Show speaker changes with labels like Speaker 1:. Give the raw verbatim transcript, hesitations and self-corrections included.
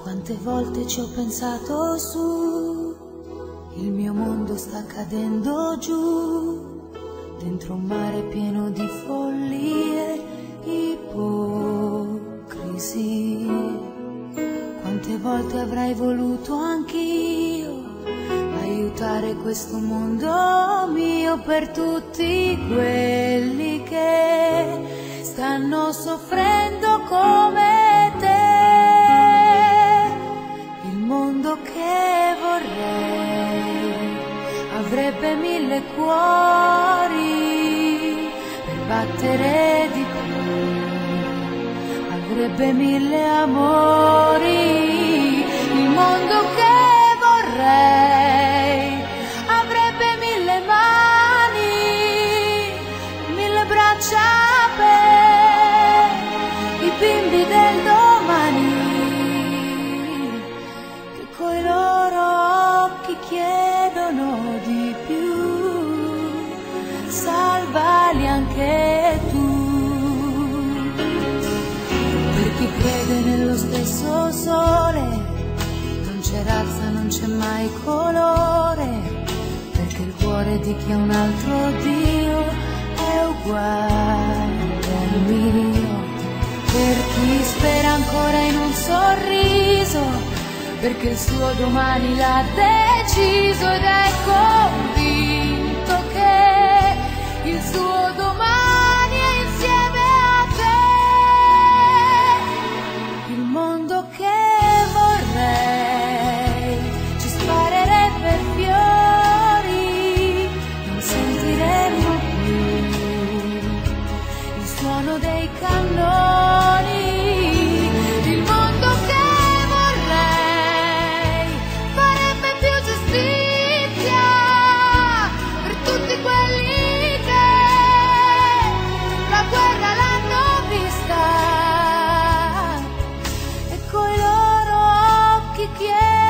Speaker 1: Quante volte ci ho pensato su, il mio mondo sta cadendo giù, dentro un mare pieno di follie, ipocrisie. Quante volte avrei voluto anch'io aiutare questo mondo mio, per tutti quelli che stanno soffrendo come te. Il mondo che vorrei avrebbe mille cuori per battere di più, avrebbe mille amori. Il mondo che vorrei avrebbe mille mani, mille braccia per i bimbi del domani, che coi loro occhi chiedono di più. Salvali anche tu. Per chi crede nello stesso sole, non c'è razza, non c'è mai colore, perché il cuore di chi ha un altro Dio è uguale al mio. Per chi spera ancora in un sorriso, perché il suo domani l'ha deciso ed è convinto che il suo domani è insieme a te. Il mondo che vorrei ci sparerebbe fiori, non sentiremmo più il suono dei cannoni. Il mondo che vorrei farebbe più giustizia per tutti quelli che la guerra l'hanno vista e coi loro occhi chiedono